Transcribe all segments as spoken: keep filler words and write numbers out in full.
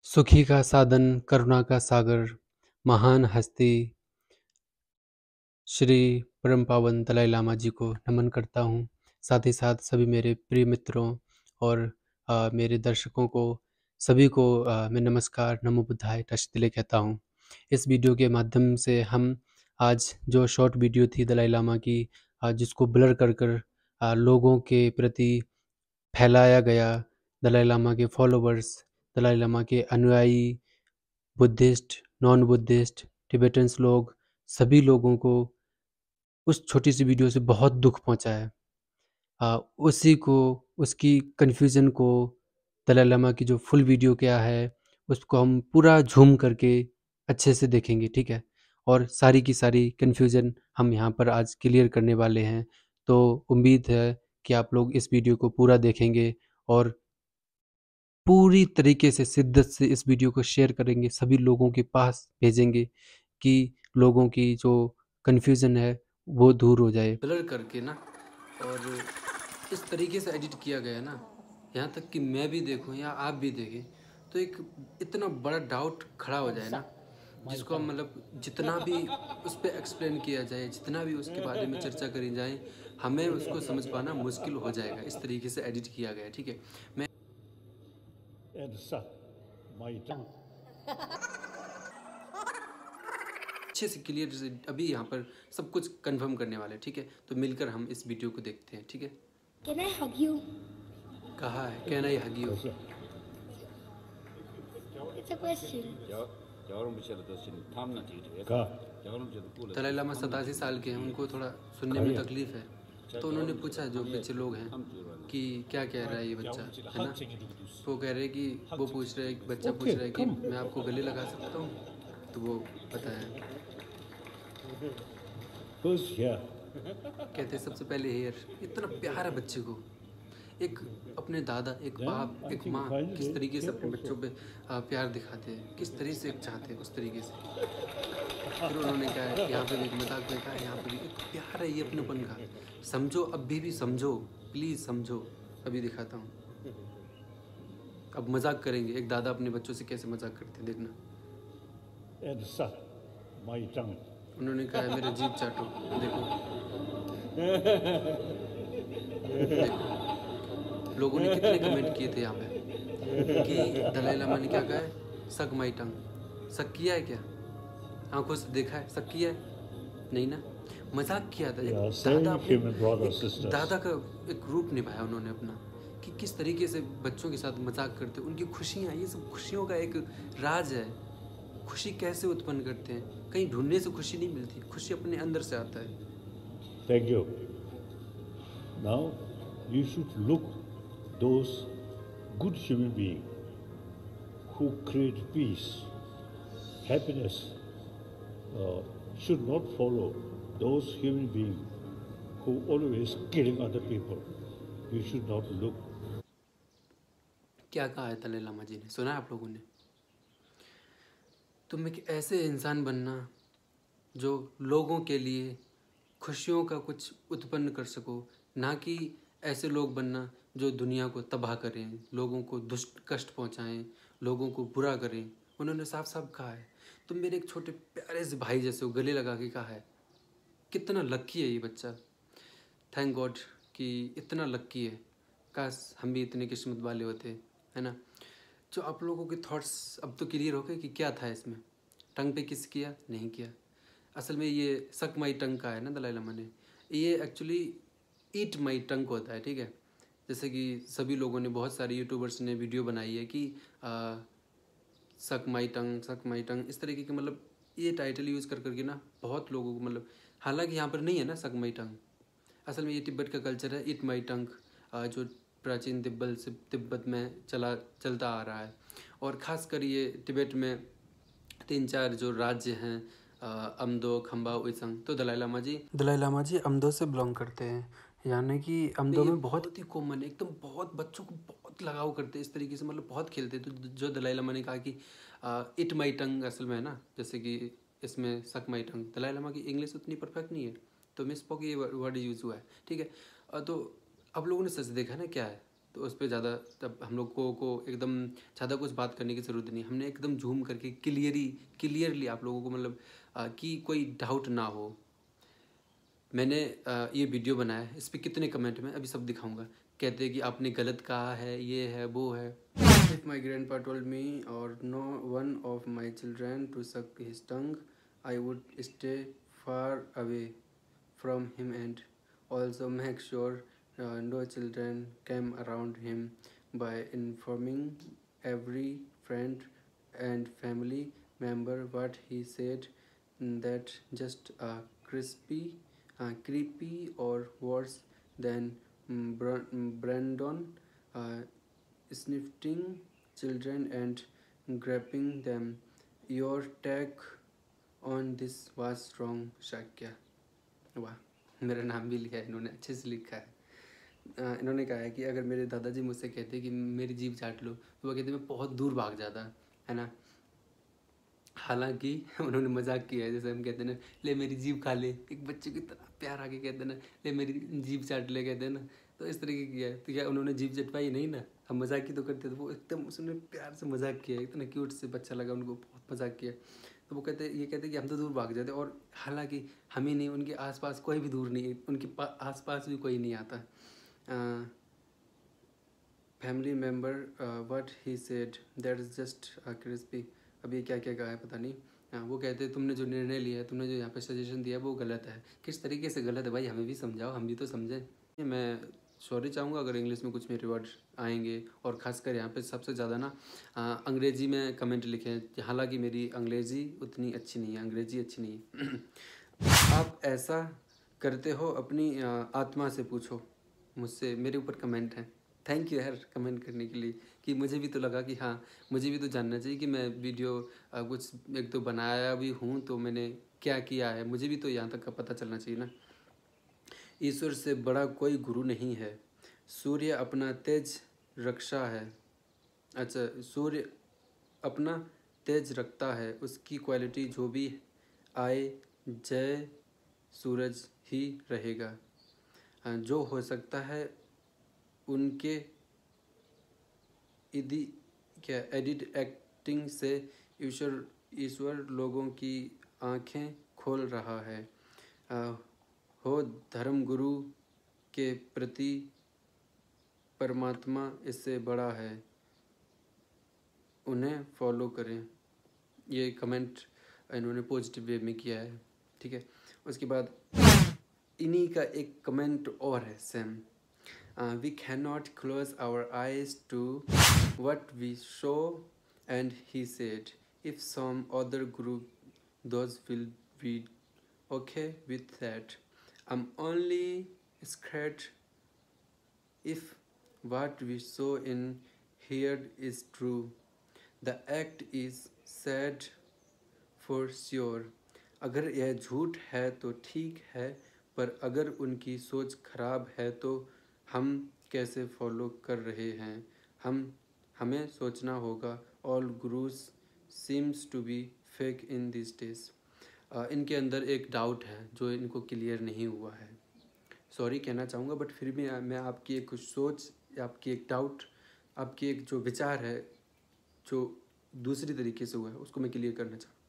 सुखी का साधन, करुणा का सागर, महान हस्ती श्री परम पावन दलाई लामा जी को नमन करता हूँ। साथ ही साथ सभी मेरे प्रिय मित्रों और अ, मेरे दर्शकों को सभी को अ, मैं नमस्कार, नमो बुद्धाय, नमस्ते कहता हूँ। इस वीडियो के माध्यम से हम आज जो शॉर्ट वीडियो थी दलाई लामा की अ, जिसको ब्लर कर कर अ, लोगों के प्रति फैलाया गया, दलाई लामा के फॉलोवर्स, दलाई लामा के अनुयायी, बुद्धिस्ट, नॉन बुद्धिस्ट, टिबेटन्स लोग, सभी लोगों को उस छोटी सी वीडियो से बहुत दुख पहुंचा है। आ, उसी को उसकी कन्फ्यूज़न को दलाई लामा की जो फुल वीडियो क्या है उसको हम पूरा झूम करके अच्छे से देखेंगे, ठीक है। और सारी की सारी कन्फ्यूज़न हम यहाँ पर आज क्लियर करने वाले हैं। तो उम्मीद है कि आप लोग इस वीडियो को पूरा देखेंगे और पूरी तरीके से शिद्दत से इस वीडियो को शेयर करेंगे, सभी लोगों के पास भेजेंगे कि लोगों की जो कन्फ्यूज़न है वो दूर हो जाए। ब्लर करके ना और इस तरीके से एडिट किया गया ना, यहाँ तक कि मैं भी देखूँ या आप भी देखें तो एक इतना बड़ा डाउट खड़ा हो जाए ना, जिसको हम मतलब जितना भी उस पर एक्सप्लेन किया जाए, जितना भी उसके बारे में चर्चा करी जाए, हमें उसको समझ पाना मुश्किल हो जाएगा। इस तरीके से एडिट किया गया है, ठीक है। मैं and suck my tongue. अच्छे से क्लियर से अभी यहाँ पर सब कुछ कंफर्म करने वाले हैं, ठीक है। तो मिलकर हम इस वीडियो को देखते हैं, ठीक है। Can I hug you? कहा है can I hug you? It's a question. का दलाई लामा सतासी साल के हैं, उनको थोड़ा सुनने में तकलीफ है, तो उन्होंने पूछा जो पीछे लोग हैं कि क्या कह रहा है ये बच्चा, है ना। तो वो कह रहे हैं कि वो पूछ रहे हैं, बच्चा पूछ रहा है कि मैं आपको गले लगा सकता हूँ, तो वो बताया who's here? कहते हैं सबसे पहले हेयर। इतना प्यार है बच्चे को, एक अपने दादा, एक बाप, एक माँ किस तरीके से अपने बच्चों पे आ, प्यार दिखाते हैं, किस तरीके से चाहते हैं उस तरीके से। फिर उन्होंने कहा है यहाँ पे भी एक मजाक में कहा है, यहाँ पे भी एक प्यार है ये अपनेपन का, समझो अभी भी समझो, प्लीज़ समझो। अभी दिखाता हूँ, अब मजाक करेंगे, एक दादा अपने बच्चों से कैसे मजाक करते हैं, देखना। And suck my tongue. उन्होंने कहा है मेरा जीभ चाटो, देखो देखो लोगों ने कितने कमेंट किए थे यहाँ पे कि दलाई लामा ने क्या कहा है, सक माई टंग। सक किया है क्या? आंखों से देखा है, सक किया है? नहीं ना, मजाक किया था। Yeah, एक same दादा अपने human brothers, एक sisters. दादा का एक रूप निभाया उन्होंने अपना, कि किस तरीके से बच्चों के साथ मजाक करते, उनकी खुशियाँ, ये सब खुशियों का एक राज है। खुशी कैसे उत्पन्न करते हैं, कहीं ढूंढने से खुशी नहीं मिलती, खुशी अपने अंदर से आता है। Thank you. Now you should look those good human beings who create peace, happiness. Uh, should not follow those human beings who always killing other people. You should not look. क्या कहा है दलाई लामा जी ने, सुना है आप लोगों ने? तुम एक ऐसे इंसान बनना जो लोगों के लिए खुशियों का कुछ उत्पन्न कर सको, ना कि ऐसे लोग बनना जो दुनिया को तबाह करें, लोगों को दुष्ट कष्ट पहुंचाएं, लोगों को बुरा करें। उन्होंने साफ साफ कहा है, तुम मेरे एक छोटे प्यारे से भाई जैसे हो, गले लगा के कहा है। कितना लक्की है ये बच्चा, थैंक गॉड कि इतना लक्की है। काश हम भी इतने किस्मत वाले होते, है ना। जो आप लोगों के थॉट्स अब तो क्लियर हो गए कि क्या था इसमें, टंग पे किस किया, नहीं किया। असल में ये सक माई टंग का है ना दलाई लामा ने, ये एक्चुअली ईट माई टंग को होता है, ठीक है। जैसे कि सभी लोगों ने, बहुत सारे यूट्यूबर्स ने वीडियो बनाई है कि आ, सक माई टंग, सक माई टंग, इस तरीके के, मतलब ये टाइटल यूज़ कर करके ना बहुत लोगों को, मतलब हालांकि यहाँ पर नहीं है ना सक माई टंग, असल में ये तिब्बत का कल्चर है, ईट माई टंग, जो प्राचीन तिब्बत से तिब्बत में चला चलता आ रहा है। और ख़ासकर ये तिब्बत में तीन चार जो राज्य हैं, अमदो, खम्बा, उइसंग, तो दलाई लामा जी दलाई लामा जी अमदो से बिलोंग करते हैं, यानी कि अमदो में बहुत ही कॉमन, एकदम बहुत बच्चों को बहुत लगाव करते हैं इस तरीके से, मतलब बहुत खेलते हैं। तो जो दलाई लामा ने कहा कि इट माई टंग असल में है ना, जैसे कि इसमें सक माई टंग, दलाई लामा की इंग्लिश उतनी परफेक्ट नहीं है तो मिस पॉक ये वर्ड यूज़ हुआ है, ठीक है। तो अब लोगों ने सच देखा ना क्या है, तो उस पे ज़्यादा तब हम लोग को को एकदम ज़्यादा कुछ बात करने की ज़रूरत नहीं। हमने एकदम ज़ूम करके क्लियरी क्लियरली आप लोगों को मतलब आ, कि कोई डाउट ना हो। मैंने आ, ये वीडियो बनाया है, इस पर कितने कमेंट में अभी सब दिखाऊंगा। कहते हैं कि आपने गलत कहा है, ये है वो है। If my grandpa told me और no one of my children to suck his tongue I would stay far away from him and also make sure no children came around him by informing every friend and family member what he said, that just a crispy uh, creepy or worse than mm, Bra- mm, Brandon uh, sniffing children and grabbing them. Your take on this was wrong, Shakya. वाह, मेरा नाम भी लिखा है इन्होंने, अच्छे से लिखा है। आ, इन्होंने कहा है कि अगर मेरे दादाजी मुझसे कहते कि मेरी जीभ चाट लो, तो वो कहते मैं बहुत दूर भाग जाता, है ना। हालांकि उन्होंने मजाक किया है, जैसे हम कहते हैं ना, ले मेरी जीभ खा ले, एक बच्चे की तरह प्यार आके कहते हैं ना, ले मेरी जीभ चाट ले, कहते हैं ना, तो इस तरीके किया है। तो क्या उन्होंने जीभ चटवाई नहीं ना, हम मजाक ही तो करते थे। वो एकदम उसने प्यार से मजाक किया, इतना क्यूट से बच्चा लगा उनको, बहुत मजाक किया। तो वो कहते ये कहते कि हम तो दूर भाग जाते, और हालांकि हम ही नहीं, उनके आसपास कोई भी दूर नहीं, उनके आसपास भी कोई नहीं आता। Family member what he said that is just crispy. अभी क्या क्या कहा है पता नहीं। हाँ, वो कहते हैं तुमने जो निर्णय लिया है, तुमने जो यहाँ पे सजेशन दिया है वो गलत है। किस तरीके से गलत है भाई, हमें भी समझाओ, हम भी तो समझें। मैं सॉरी चाहूँगा अगर इंग्लिश में कुछ मेरे वर्ड आएंगे, और ख़ासकर यहाँ पे सबसे ज़्यादा ना आ, अंग्रेज़ी में कमेंट लिखे हैं। हालांकि मेरी अंग्रेज़ी उतनी अच्छी नहीं है, अंग्रेज़ी अच्छी नहीं है। आप ऐसा करते हो अपनी आ, आत्मा से पूछो, मुझसे मेरे ऊपर कमेंट है। थैंक यू यार कमेंट करने के लिए, कि मुझे भी तो लगा कि हाँ, मुझे भी तो जानना चाहिए कि मैं वीडियो आ, कुछ एक तो बनाया भी हूँ, तो मैंने क्या किया है, मुझे भी तो यहाँ तक का पता चलना चाहिए ना। ईश्वर से बड़ा कोई गुरु नहीं है, सूर्य अपना तेज रक्षा है। अच्छा, सूर्य अपना तेज रखता है, उसकी क्वालिटी जो भी आए, जय सूरज ही रहेगा। जो हो सकता है उनके इदी क्या एडिट एक्टिंग से ईश्वर ईश्वर लोगों की आंखें खोल रहा है। आ, हो धर्म गुरु के प्रति परमात्मा इससे बड़ा है, उन्हें फॉलो करें। ये कमेंट इन्होंने पॉजिटिव वे में किया है, ठीक है। उसके बाद इन्हीं का एक कमेंट और है same. We can not close our eyes to what we show and he said if some other group those will be okay with that. I am only scared if what we saw in here is true. The act is sad for sure. अगर यह झूठ है तो ठीक है, पर अगर उनकी सोच खराब है तो हम कैसे फॉलो कर रहे हैं। हम हमें सोचना होगा। All gurus seems to be fake in these days. uh, इनके अंदर एक डाउट है जो इनको क्लियर नहीं हुआ है। सॉरी कहना चाहूँगा, बट फिर भी मैं आपकी एक कुछ सोच, आपकी एक डाउट, आपकी एक जो विचार है जो दूसरी तरीके से हुआ है, उसको मैं क्लियर करना चाहूँ।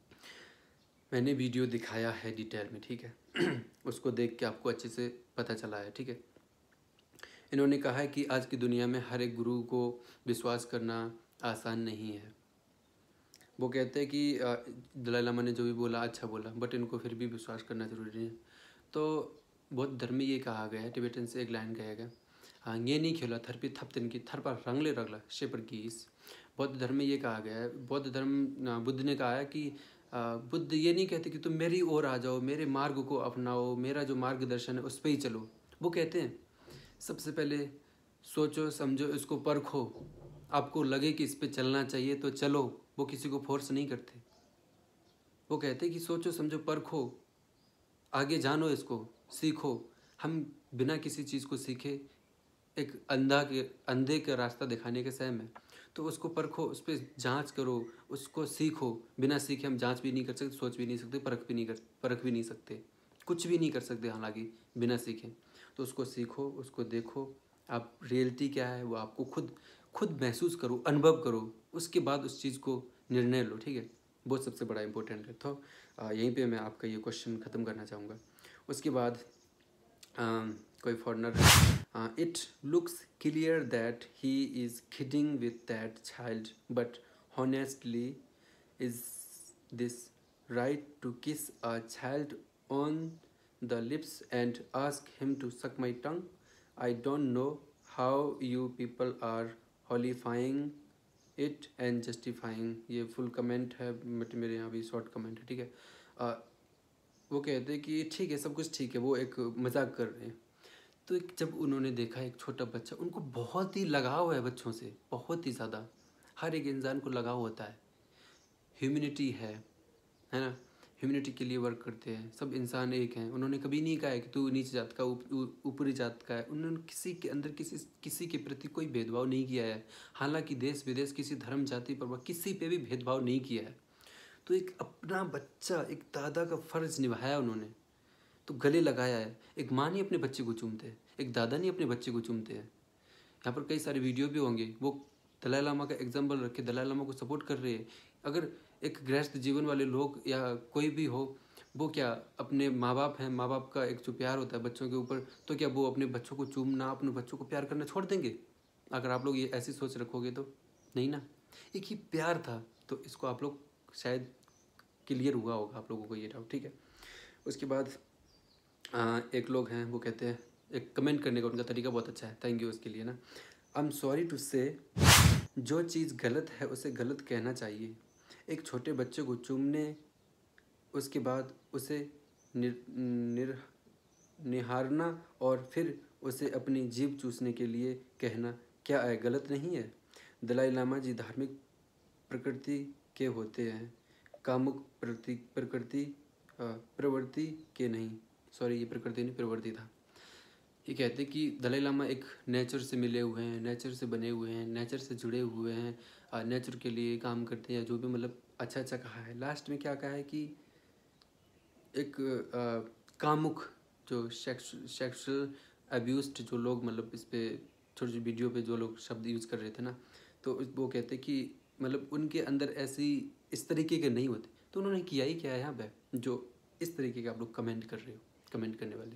मैंने वीडियो दिखाया है डिटेल में, ठीक है। उसको देख के आपको अच्छे से पता चला है, ठीक है। इन्होंने कहा है कि आज की दुनिया में हर एक गुरु को विश्वास करना आसान नहीं है। वो कहते हैं कि दलाई लामा ने जो भी बोला अच्छा बोला, बट इनको फिर भी विश्वास करना जरूरी है। तो बौद्ध धर्म में ये कहा गया है, टिबेटन से एक लाइन कहा गया, हाँ ये नहीं खेला थर पे थप तिन की थर पर रंगले रगला शेपर की इस। बौद्ध धर्म में ये कहा गया है, बौद्ध धर्म बुद्ध ने कहा है कि बुद्ध ये नहीं कहते कि तुम मेरी ओर आ जाओ, मेरे मार्ग को अपनाओ, मेरा जो मार्गदर्शन है उस पर ही चलो। वो कहते हैं सबसे पहले सोचो समझो, इसको परखो, आपको लगे कि इस पर चलना चाहिए तो चलो। वो किसी को फोर्स नहीं करते। वो कहते हैं कि सोचो समझो परखो, आगे जानो, इसको सीखो। हम बिना किसी चीज़ को सीखे एक अंधा के अंधे का रास्ता दिखाने के सहम है, तो उसको परखो, उस पर जांच करो, उसको सीखो। बिना सीखे हम जांच भी नहीं कर सकते, सोच भी नहीं सकते, परख भी नहीं कर परख भी नहीं सकते, कुछ भी नहीं कर सकते हालांकि बिना सीखे। तो उसको सीखो, उसको देखो, आप रियलिटी क्या है वो आपको खुद खुद महसूस करो, अनुभव करो, उसके बाद उस चीज़ को निर्णय लो, ठीक है। वो सबसे बड़ा इम्पोर्टेंट है। तो आ, यहीं पे मैं आपका ये क्वेश्चन ख़त्म करना चाहूँगा। उसके बाद um, कोई foreigner, it looks clear that he is kidding with that child but honestly is this right to kiss a child on the lips and ask him to suck my tongue? I don't know how you people are holifying it and justifying. ये full comment है but मेरे यहाँ भी short comment है, ठीक है। uh, वो कहते हैं कि ठीक है, सब कुछ ठीक है, वो एक मजाक कर रहे हैं। तो एक जब उन्होंने देखा एक छोटा बच्चा, उनको बहुत ही लगाव है बच्चों से, बहुत ही ज़्यादा। हर एक इंसान को लगाव होता है, ह्यूमैनिटी है है ना। ह्यूमैनिटी के लिए वर्क करते हैं, सब इंसान एक हैं। उन्होंने कभी नहीं कहा है कि तू नीचे जात का, ऊपरी जात का है। उन्होंने किसी के अंदर किसी किसी के प्रति कोई भेदभाव नहीं किया है। हालांकि देश विदेश किसी धर्म जाति पर किसी पे भी भेदभाव नहीं किया है। तो एक अपना बच्चा, एक दादा का फर्ज निभाया उन्होंने, तो गले लगाया है। एक माँ नहीं अपने बच्चे को चूमते हैं, एक दादा नहीं अपने बच्चे को चूमते हैं। यहाँ पर कई सारे वीडियो भी होंगे, वो दलाई लामा का एग्जाम्पल रख के दलाई लामा को सपोर्ट कर रहे हैं। अगर एक गृहस्थ जीवन वाले लोग या कोई भी हो, वो क्या अपने माँ बाप हैं, माँ बाप का एक जो प्यार होता है बच्चों के ऊपर, तो क्या वो अपने बच्चों को चूमना, अपने बच्चों को प्यार करना छोड़ देंगे? अगर आप लोग ये ऐसी सोच रखोगे तो नहीं ना। एक ही प्यार था। तो इसको आप लोग शायद क्लियर हुआ होगा आप लोगों को ये डाउट, ठीक है। उसके बाद आ, एक लोग हैं, वो कहते हैं, एक कमेंट करने का उनका तरीका बहुत अच्छा है, थैंक यू उसके लिए ना। आई एम सॉरी टू से, जो चीज़ गलत है उसे गलत कहना चाहिए। एक छोटे बच्चे को चूमने, उसके बाद उसे निर, निर निहारना और फिर उसे अपनी जीभ चूसने के लिए कहना क्या है, गलत नहीं है? दलाई लामा जी धार्मिक प्रकृति के होते हैं, कामुक प्रति प्रकृति प्रवृत्ति के नहीं। सॉरी, ये प्रकृति नहीं, प्रवृत्ति था। ये कहते कि दलाई लामा एक नेचर से मिले हुए हैं, नेचर से बने हुए हैं, नेचर से जुड़े हुए हैं, नेचर के लिए काम करते हैं, जो भी मतलब अच्छा अच्छा कहा है। लास्ट में क्या कहा है कि एक आ, कामुक जो सेक्स सेक्सुअल अब्यूस्ड जो लोग, मतलब इस पे छोटी छोटी वीडियो पे जो लोग शब्द यूज़ कर रहे थे ना, तो वो कहते कि मतलब उनके अंदर ऐसी इस तरीके के नहीं होते। तो उन्होंने किया ही क्या है यहाँ पे, जो इस तरीके के आप लोग कमेंट कर रहे हो, कमेंट करने वाले।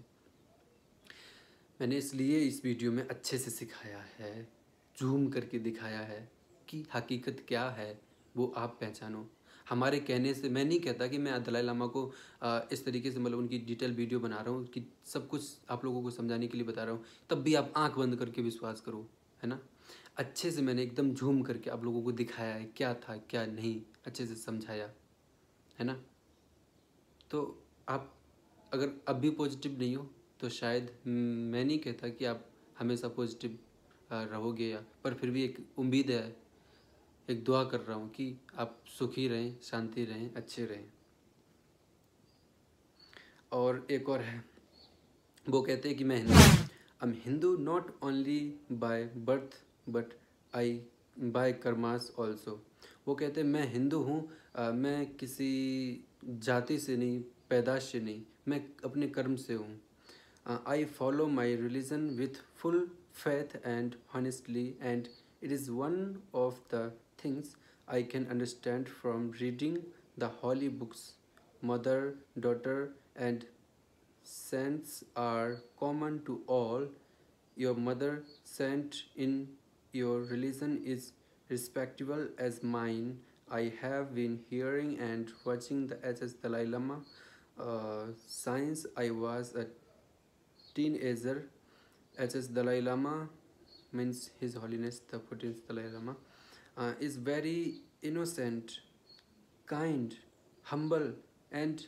मैंने इसलिए इस वीडियो में अच्छे से सिखाया है, जूम करके दिखाया है कि हकीकत क्या है वो आप पहचानो। हमारे कहने से, मैं नहीं कहता कि मैं दलाई लामा को आ, इस तरीके से मतलब उनकी डिटेल वीडियो बना रहा हूँ कि सब कुछ आप लोगों को समझाने के लिए बता रहा हूँ, तब भी आप आंख बंद करके विश्वास करो, है ना। अच्छे से मैंने एकदम झूम करके आप लोगों को दिखाया है क्या था क्या नहीं, अच्छे से समझाया है ना। तो आप अगर अब भी पॉजिटिव नहीं हो तो शायद मैं नहीं कहता कि आप हमेशा पॉजिटिव रहोगे, या पर फिर भी एक उम्मीद है, एक दुआ कर रहा हूँ कि आप सुखी रहें, शांति रहें, अच्छे रहें। और एक और है, वो कहते हैं कि मैं Hindu, I am Hindu not only by birth but I by karmas also. वो कहते हैं मैं हिंदू हूँ, मैं किसी जाति से नहीं, पैदाश से नहीं, मैं अपने कर्म से हूँ। I follow my religion with full faith and honestly, and it is one of the things I can understand from reading the holy books. Mother, daughter, and saints are common to all. Your mother saint in your religion is respectable as mine. I have been hearing and watching the H S Dalai Lama uh, since I was a teenager. H S Dalai Lama means His Holiness the fourteenth Dalai Lama uh, is very innocent, kind, humble, and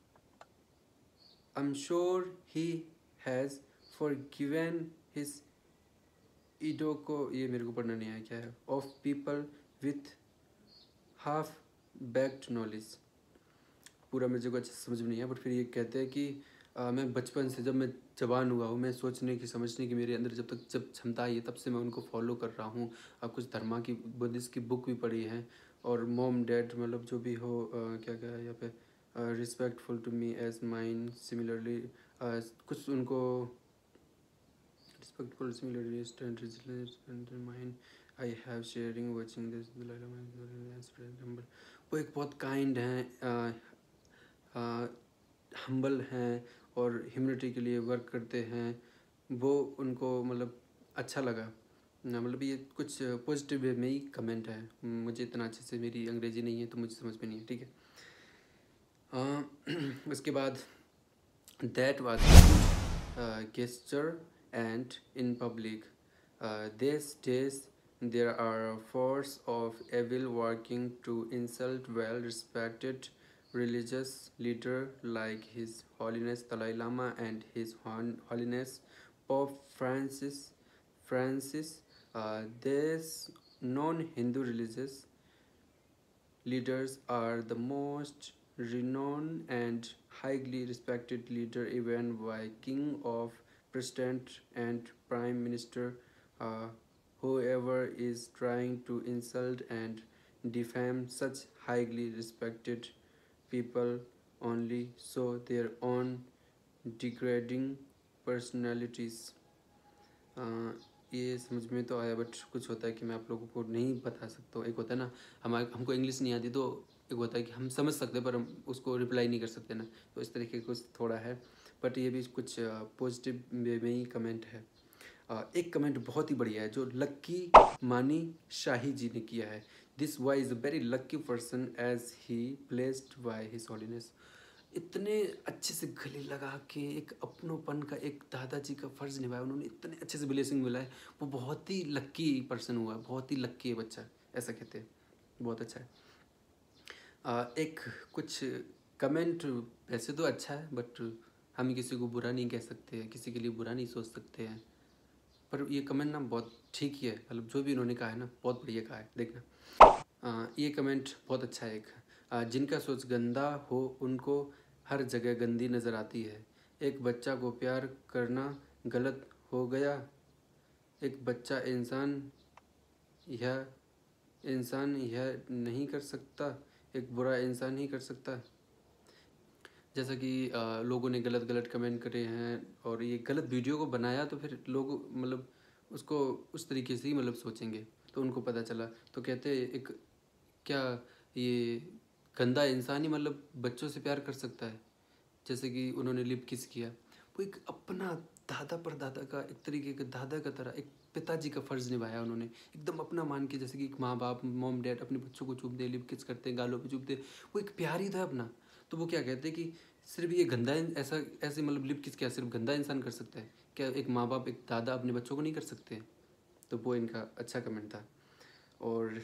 I'm sure he has forgiven his idoko, ये मेरे को पढ़ना नहीं आया क्या है, of people with half baked knowledge। पूरा मेरे को अच्छे समझ में नहीं आया, बट फिर ये कहते हैं कि आ, मैं बचपन से, जब मैं जवान हुआ हूँ, मैं सोचने की समझने की मेरे अंदर जब तक जब क्षमता आई है, तब से मैं उनको फॉलो कर रहा हूँ। कुछ धर्मा की, बुद्धिस्ट की बुक भी पढ़ी है, और मॉम डैड मतलब जो भी हो, आ, क्या क्या है यहाँ पे, respectful to me as mine similarly, कुछ उनको respect policy leaders and resilience and mind I have sharing watching this humble। वो एक बहुत काइंड हैं, हम्बल हैं और ह्यूमनिटी के लिए वर्क करते हैं। वो उनको मतलब अच्छा लगा ना, मतलब ये कुछ पॉजिटिव वे में ही कमेंट है। मुझे इतना अच्छे से मेरी अंग्रेजी नहीं है तो मुझे समझ में नहीं है, ठीक है। uh, उसके बाद that was gesture and in public uh, these days there are a force of evil working to insult well respected religious leader like His Holiness Dalai Lama and His Holiness Pope Francis Francis uh, these non-Hindu religious leaders are the most renowned and highly respected leader even by king of president and prime minister uh, whoever is trying to insult and defame such highly respected people only show their own degrading personalities। uh, ये समझ में तो आया, but कुछ होता है कि मैं आप लोगों को नहीं बता सकता हूँ। एक होता है ना, हम हमको इंग्लिश नहीं आती, तो एक होता है कि हम समझ सकते हैं पर हम उसको रिप्लाई नहीं कर सकते ना, तो इस तरीके का कुछ थोड़ा है। बट ये भी कुछ पॉजिटिव वे में ही कमेंट है। एक कमेंट बहुत ही बढ़िया है जो लक्की मानी शाही जी ने किया है। This guy is a very lucky person as he placed by his holiness. इतने अच्छे से गले लगा के एक अपनोपन का, एक दादाजी का फ़र्ज़ निभाया उन्होंने, इतने अच्छे से ब्लेसिंग मिला है। वो बहुत ही लक्की पर्सन हुआ, बहुत ही लक्की है बच्चा, ऐसा कहते हैं। बहुत अच्छा है। आ, एक कुछ कमेंट वैसे तो अच्छा है, बट हम किसी को बुरा नहीं कह सकते हैं, किसी के लिए बुरा नहीं सोच सकते हैं, पर ये कमेंट ना बहुत ठीक ही है। मतलब जो भी उन्होंने कहा है ना, बहुत बढ़िया कहा है। देखना, आ, ये कमेंट बहुत अच्छा है। एक आ, जिनका सोच गंदा हो उनको हर जगह गंदी नज़र आती है। एक बच्चा को प्यार करना गलत हो गया। एक बच्चा इंसान यह इंसान यह नहीं कर सकता, एक बुरा इंसान ही कर सकता। जैसा कि आ, लोगों ने गलत गलत कमेंट करे हैं और ये गलत वीडियो को बनाया, तो फिर लोग मतलब उसको उस तरीके से ही मतलब सोचेंगे, तो उनको पता चला। तो कहते एक क्या ये गंदा इंसान ही मतलब बच्चों से प्यार कर सकता है। जैसे कि उन्होंने लिप किस किया, वो एक अपना दादा पर दादा का, एक तरीके का दादा का तरह एक पिताजी का फ़र्ज़ निभाया उन्होंने, एकदम अपना मान के। जैसे कि एक माँ बाप, मॉम डैड अपने बच्चों को चूमते, लिप किस करते हैं, गालों पे चूमते, वो एक प्यार ही था अपना। तो वो क्या कहते हैं कि सिर्फ ये गंदा ऐसा ऐसे मतलब लिप किस क्या सिर्फ गंदा इंसान कर सकता है क्या? एक माँ बाप, एक दादा अपने बच्चों को नहीं कर सकते? तो वो इनका अच्छा कमेंट था। और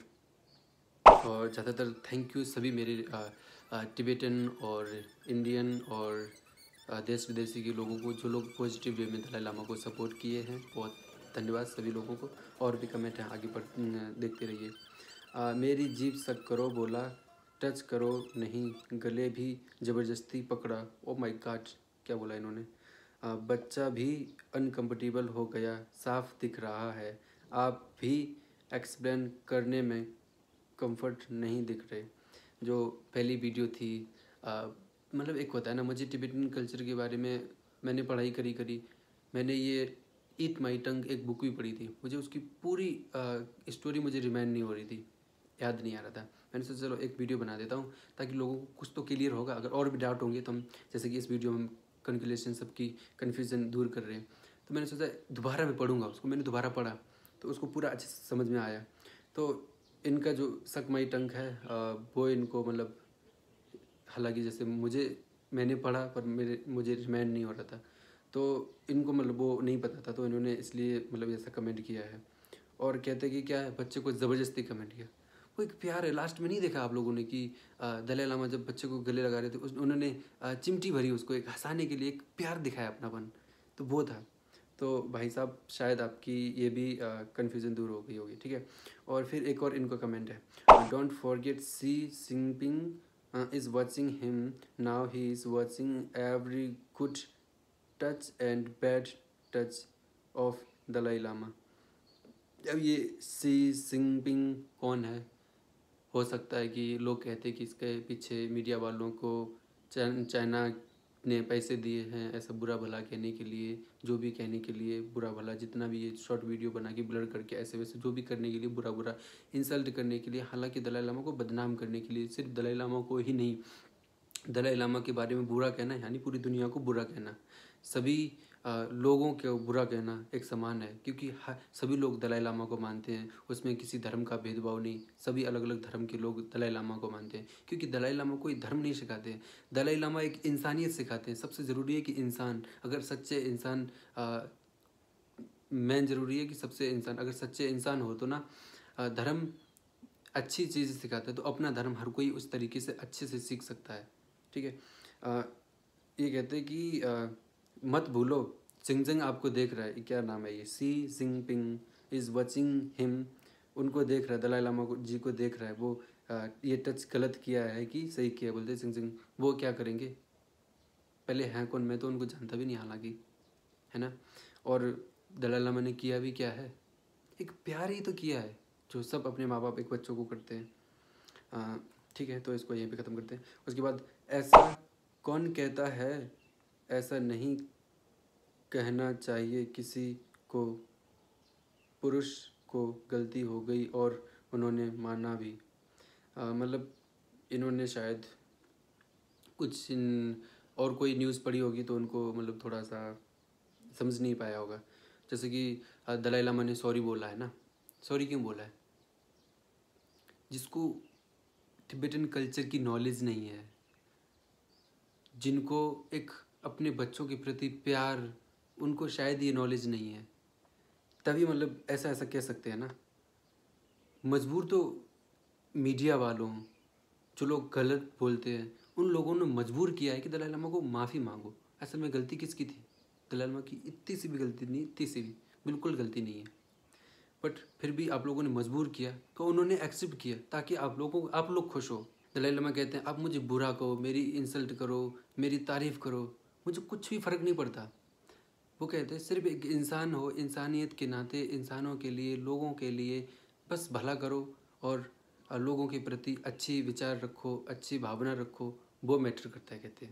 और ज़्यादातर थैंक यू सभी मेरे टिबेटन और इंडियन और देश विदेशी के लोगों को, जो लोग पॉजिटिव वे में दलाई लामा को सपोर्ट किए हैं। बहुत धन्यवाद सभी लोगों को। और भी कमेंट हैं, आगे बढ़ देखते रहिए। आ, मेरी जीभ सक करो बोला, टच करो नहीं, गले भी ज़बरदस्ती पकड़ा। ओ माय गॉड, क्या बोला इन्होंने। आ, बच्चा भी अनकम्फर्टेबल हो गया, साफ दिख रहा है। आप भी एक्सप्लेन करने में कंफर्ट नहीं दिख रहे। जो पहली वीडियो थी, आ, मतलब एक होता है ना, मुझे टिबेटन कल्चर के बारे में मैंने पढ़ाई करी करी मैंने ये ईट माई टंग एक बुक भी पढ़ी थी। मुझे उसकी पूरी आ, स्टोरी मुझे रिमाइंड नहीं हो रही थी, याद नहीं आ रहा था। मैंने सोचा चलो एक वीडियो बना देता हूँ ताकि लोगों को कुछ तो क्लियर होगा। अगर और भी डाउट होंगे तो हम, जैसे कि इस वीडियो में हम कंक्लूजन सबकी कन्फ्यूज़न दूर कर रहे हैं, तो मैंने सोचा दोबारा मैं पढ़ूँगा उसको। मैंने दोबारा पढ़ा तो उसको पूरा अच्छे से समझ में आया। तो इनका जो सक माई टंग है वो इनको मतलब, हालांकि जैसे मुझे मैंने पढ़ा पर मेरे मुझे रिमाइंड नहीं हो रहा था, तो इनको मतलब वो नहीं पता था, तो इन्होंने इसलिए मतलब ऐसा कमेंट किया है। और कहते कि क्या है, बच्चे को ज़बरदस्ती कमेंट किया। वो एक प्यार है। लास्ट में नहीं देखा आप लोगों ने कि दलाई लामा जब बच्चे को गले लगा रहे थे, उस उन्होंने चिमटी भरी उसको, एक हंसाने के लिए, एक प्यार दिखाया अपनापन, तो वो था। तो भाई साहब शायद आपकी ये भी कन्फ्यूज़न दूर हो गई होगी, ठीक है। और फिर एक और इनका कमेंट है, don't forget Xi Jinping is watching him now, he is watching every good touch and bad touch of Dalai Lama. अब ये सी जिनपिंग कौन है? हो सकता है कि लोग कहते हैं कि इसके पीछे मीडिया वालों को चाइना ने पैसे दिए हैं ऐसा बुरा भला कहने के लिए, जो भी कहने के लिए बुरा भला, जितना भी ये शॉर्ट वीडियो बना के ब्लर करके ऐसे वैसे जो भी करने के लिए बुरा बुरा इंसल्ट करने के लिए, हालांकि दलाई लामा को बदनाम करने के लिए, सिर्फ दलाई लामा को ही नहीं, दलाई लामा के बारे में बुरा कहना यानी पूरी दुनिया को बुरा कहना, सभी आ, लोगों को बुरा कहना एक समान है, क्योंकि सभी लोग दलाई लामा को मानते हैं, उसमें किसी धर्म का भेदभाव नहीं, सभी अलग अलग धर्म के लोग दलाई लामा को मानते हैं, क्योंकि दलाई लामा कोई धर्म नहीं सिखाते हैं, दलाई लामा एक इंसानियत सिखाते हैं। सबसे ज़रूरी है कि इंसान अगर सच्चे इंसान मेन ज़रूरी है कि सबसे इंसान अगर सच्चे इंसान हो तो ना धर्म अच्छी चीज़ सिखाता है, तो अपना धर्म हर कोई उस तरीके से अच्छे से सीख सकता है। ठीक है, आ, ये कहते हैं कि आ, मत भूलो जिनपिंग आपको देख रहा है, क्या नाम है ये, Xi Jinping is watching him, उनको देख रहा है, दलाई लामा को जी को देख रहा है, वो आ, ये टच गलत किया है कि सही किया, बोलते जिनपिंग वो क्या करेंगे, पहले हैं कौन, मैं तो उनको जानता भी नहीं हालांकि, है ना। और दलाई लामा ने किया भी क्या है, एक प्यार ही तो किया है जो सब अपने माँ बाप एक बच्चों को करते हैं। ठीक है, तो इसको यहीं पे ख़त्म करते हैं। उसके बाद, ऐसा कौन कहता है, ऐसा नहीं कहना चाहिए किसी को, पुरुष को गलती हो गई और उन्होंने माना भी। मतलब इन्होंने शायद कुछ इन और कोई न्यूज़ पढ़ी होगी तो उनको मतलब थोड़ा सा समझ नहीं पाया होगा, जैसे कि दलाई लामा ने सॉरी बोला है ना, सॉरी क्यों बोला है, जिसको तिब्बतन कल्चर की नॉलेज नहीं है, जिनको एक अपने बच्चों के प्रति प्यार, उनको शायद ये नॉलेज नहीं है, तभी मतलब ऐसा ऐसा कह सकते हैं ना। मजबूर तो मीडिया वालों, जो लोग गलत बोलते हैं, उन लोगों ने मजबूर किया है कि दलाई लामा को माफ़ी मांगो। असल में गलती किसकी थी, दलाई लामा की इतनी सी भी गलती नहीं, इतनी सी भी बिल्कुल गलती नहीं है, बट फिर भी आप लोगों ने मजबूर किया तो उन्होंने एक्सेप्ट किया ताकि आप लोगों आप लोग खुश हो। दलाई लामा कहते हैं आप मुझे बुरा कहो, मेरी इंसल्ट करो, मेरी तारीफ़ करो, मुझे कुछ भी फ़र्क नहीं पड़ता। वो कहते हैं सिर्फ एक इंसान हो, इंसानियत के नाते इंसानों के लिए, लोगों के लिए बस भला करो और लोगों के प्रति अच्छी विचार रखो, अच्छी भावना रखो, वो मैटर करता है, कहते हैं।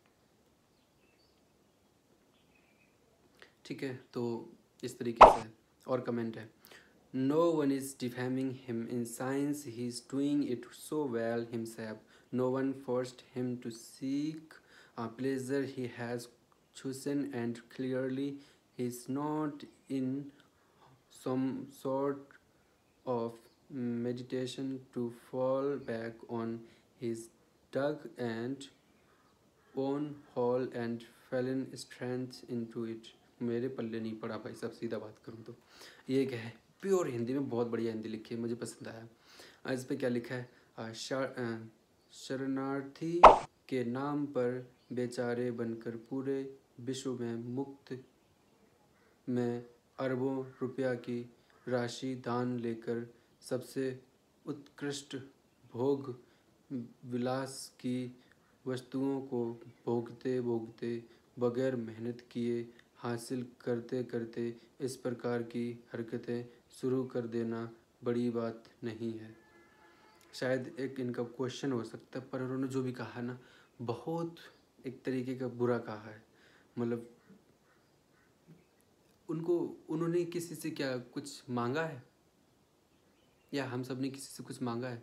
ठीक है, तो इस तरीके से और कमेंट है, no one is defaming him in science, he is doing it so well himself, no one forced him to seek a pleasure he has chosen, and clearly he is not in some sort of meditation to fall back on his dug and own hole and fallen strength into it। मेरे पल्ले नहीं पड़ा भाई साहब, सीधा बात करूँ तो ये क्या है, प्योर हिंदी में बहुत बढ़िया हिंदी लिखी है, मुझे पसंद आया। इस पर क्या लिखा है, शरणार्थी के नाम पर बेचारे बनकर पूरे विश्व में मुफ्त में अरबों रुपया की राशि दान लेकर सबसे उत्कृष्ट भोग विलास की वस्तुओं को भोगते भोगते बगैर मेहनत किए हासिल करते करते इस प्रकार की हरकतें शुरू कर देना बड़ी बात नहीं है। शायद एक इनका क्वेश्चन हो सकता है, पर उन्होंने जो भी कहा ना बहुत एक तरीके का बुरा कहा है। मतलब उनको उन्होंने किसी से क्या कुछ मांगा है, या हम सब ने किसी से कुछ मांगा है?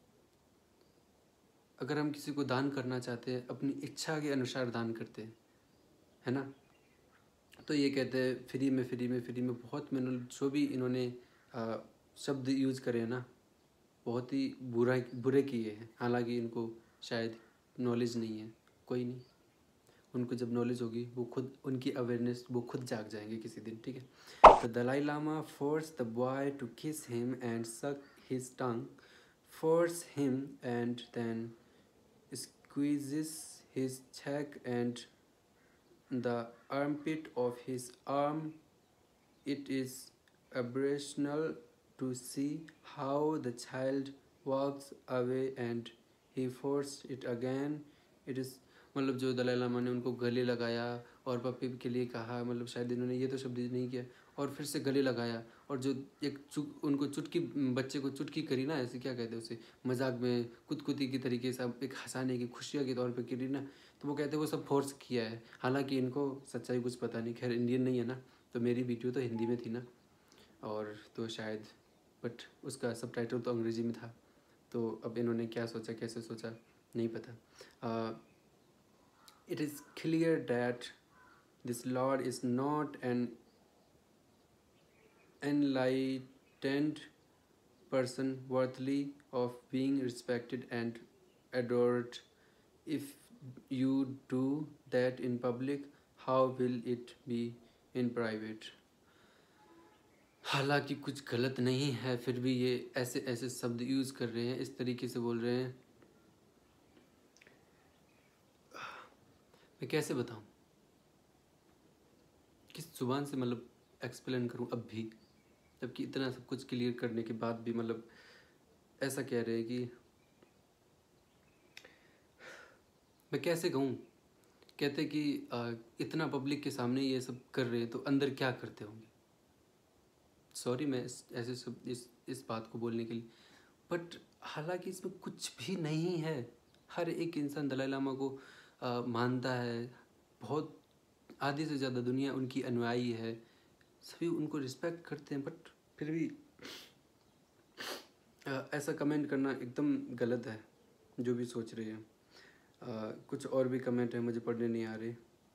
अगर हम किसी को दान करना चाहते हैं, अपनी इच्छा के अनुसार दान करते हैं, है ना। तो ये कहते हैं फ्री में फ्री में फ्री में बहुत मैंने जो भी इन्होंने आ, शब्द यूज़ करे हैं ना, बहुत ही बुरा बुरे किए हैं। हालांकि इनको शायद नॉलेज नहीं है, कोई नहीं, उनको जब नॉलेज होगी वो खुद, उनकी अवेयरनेस, वो खुद जाग जाएंगे किसी दिन। ठीक है, the Dalai Lama force the boy to kiss him and suck his tongue, force him and then squeezes his cheek and the armpit of his arm. It is aberrational to see how the child walks away and he forced it again. It is मतलब जो दलाई लामा ने उनको गले लगाया और पप्पी के लिए कहा, मतलब शायद इन्होंने ये तो शब्द नहीं किया, और फिर से गले लगाया, और जो एक चुक उनको चुटकी, बच्चे को चुटकी करी ना, ऐसे क्या कहते हैं उसे, मजाक में कुतकुती की तरीके से एक हंसाने की, खुशियाँ के तौर पे करी ना, तो वो कहते हैं वो सब फोर्स किया है। हालांकि इनको सच्चाई कुछ पता नहीं, खैर इंडियन नहीं है ना, तो मेरी वीडियो तो हिंदी में थी ना, और तो शायद, बट उसका सबटाइटल तो अंग्रेजी में था, तो अब इन्होंने क्या सोचा, कैसे सोचा, नहीं पता। It is clear that this lord is not an enlightened person worthy of being respected and adored. If you do that in public, how will it be in private? हालांकि कुछ गलत नहीं है, फिर भी ये ऐसे ऐसे शब्द यूज़ कर रहे हैं, इस तरीके से बोल रहे हैं, मैं कैसे बताऊं, किस जुबान से मतलब एक्सप्लेन करूं अब भी, जबकि इतना सब कुछ क्लियर करने के बाद भी मतलब ऐसा कह रहे हैं कि मैं कैसे कहूँ। कहते कि आ, इतना पब्लिक के सामने ये सब कर रहे हैं तो अंदर क्या करते होंगे। सॉरी मैं इस, ऐसे सब इस इस बात को बोलने के लिए, बट हालांकि इसमें कुछ भी नहीं है। हर एक इंसान दलाई लामा को आ, मानता है, बहुत आधी से ज़्यादा दुनिया उनकी अनुयायी है, सभी उनको रिस्पेक्ट करते हैं, बट फिर भी आ, ऐसा कमेंट करना एकदम गलत है जो भी सोच रहे हैं। आ, कुछ और भी कमेंट है, मुझे पढ़ने नहीं आ रहे।